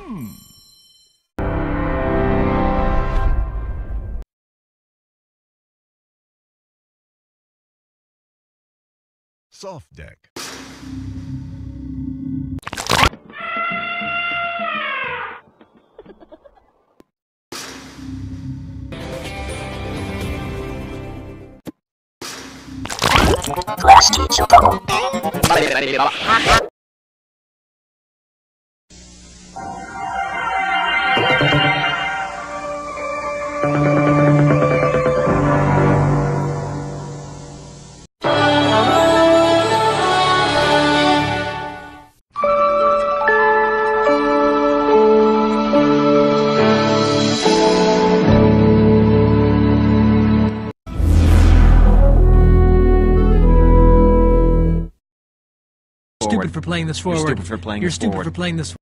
Soft deck. Class teacher bubble. Stupid for playing this forward. You're stupid for playing You're this stupid forward. for playing this